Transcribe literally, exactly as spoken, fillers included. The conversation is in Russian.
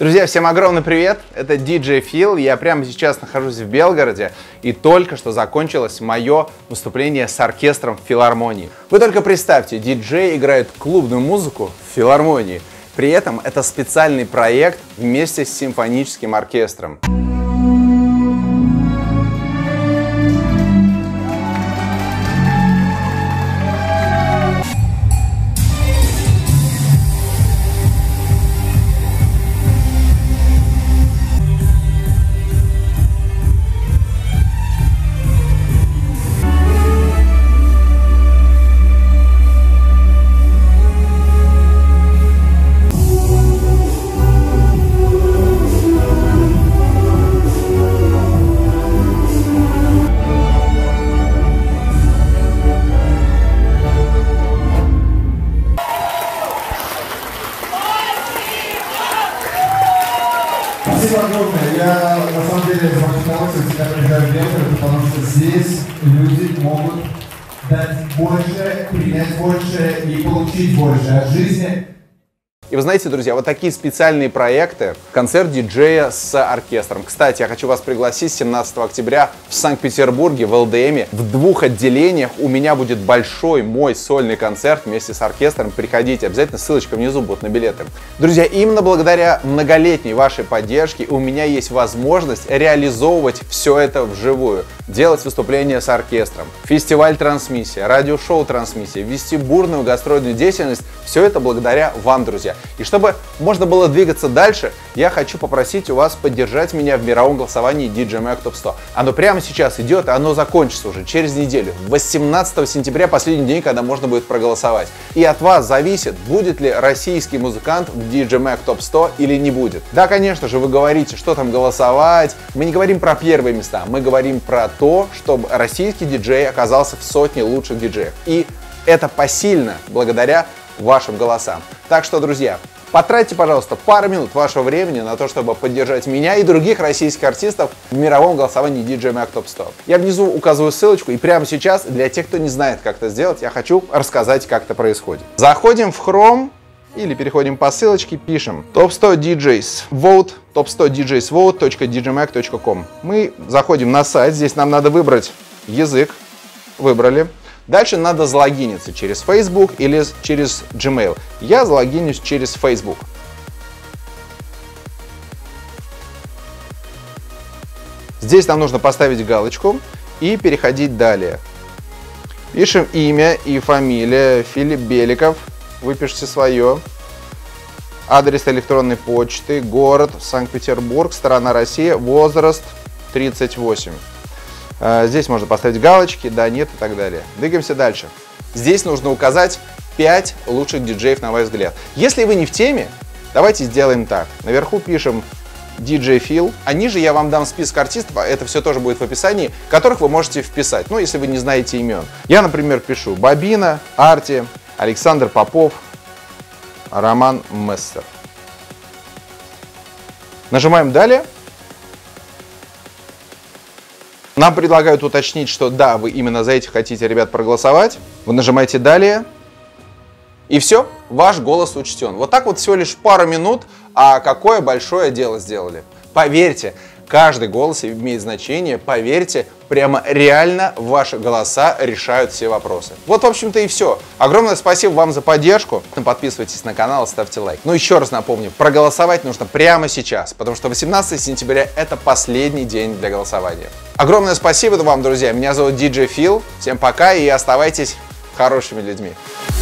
Друзья, всем огромный привет! Это диджей Фил. Я прямо сейчас нахожусь в Белгороде, и только что закончилось мое выступление с оркестром в филармонии. Вы только представьте, диджей играет клубную музыку в филармонии. При этом это специальный проект вместе с симфоническим оркестром. Спасибо огромное. Я на самом деле с большим удовольствием всегда приезжаю в Белгород, потому что здесь люди могут дать больше, принять больше и получить больше от жизни. И вы знаете, друзья, вот такие специальные проекты, концерт диджея с оркестром. Кстати, я хочу вас пригласить семнадцатого октября в Санкт-Петербурге, в эл дэ эме. В двух отделениях у меня будет большой мой сольный концерт вместе с оркестром. Приходите, обязательно ссылочка внизу будет на билеты. Друзья, именно благодаря многолетней вашей поддержке у меня есть возможность реализовывать все это вживую. Делать выступления с оркестром, фестиваль трансмиссия, радиошоу трансмиссия, вести бурную гастрольную деятельность. Все это благодаря вам, друзья. И чтобы можно было двигаться дальше, я хочу попросить у вас поддержать меня в мировом голосовании ди джей Mag топ сто. Оно прямо сейчас идет, и оно закончится уже через неделю. восемнадцатого сентября последний день, когда можно будет проголосовать. И от вас зависит, будет ли российский музыкант в ди джей Mag топ сто или не будет. Да, конечно же, вы говорите, что там голосовать. Мы не говорим про первые места, мы говорим про то, чтобы российский диджей оказался в сотне лучших диджеев. И это посильно благодаря вашим голосам. Так что, друзья, потратьте, пожалуйста, пару минут вашего времени на то, чтобы поддержать меня и других российских артистов в мировом голосовании ди джей Mag топ сто. Я внизу указываю ссылочку, и прямо сейчас, для тех, кто не знает, как это сделать, я хочу рассказать, как это происходит. Заходим в Chrome или переходим по ссылочке, пишем топ сто диджейс vote, топ сто диджейс vote точка ди джей mag точка ком. Мы заходим на сайт, здесь нам надо выбрать язык, выбрали. Дальше надо залогиниться через Facebook или через Gmail. Я залогинюсь через Facebook. Здесь нам нужно поставить галочку и переходить далее. Пишем имя и фамилия. Филипп Беликов. Вы пишете свое. Адрес электронной почты. Город Санкт-Петербург. Страна Россия. Возраст тридцать восемь. Здесь можно поставить галочки, да, нет и так далее. Двигаемся дальше. Здесь нужно указать пять лучших диджеев, на ваш взгляд. Если вы не в теме, давайте сделаем так. Наверху пишем диджей Фил, а ниже я вам дам список артистов, это все тоже будет в описании, которых вы можете вписать, ну, если вы не знаете имен. Я, например, пишу Бобина, Арти, Александр Попов, Роман Мессер. Нажимаем «Далее». Нам предлагают уточнить, что да, вы именно за этих хотите, ребят, проголосовать. Вы нажимаете «Далее». И все, ваш голос учтен. Вот так вот всего лишь пару минут, а какое большое дело сделали. Поверьте, каждый голос имеет значение, поверьте, прямо реально ваши голоса решают все вопросы. Вот, в общем-то, и все. Огромное спасибо вам за поддержку. Подписывайтесь на канал, ставьте лайк. Ну, еще раз напомню, проголосовать нужно прямо сейчас, потому что восемнадцатого сентября это последний день для голосования. Огромное спасибо вам, друзья. Меня зовут диджей Фил. Всем пока и оставайтесь хорошими людьми.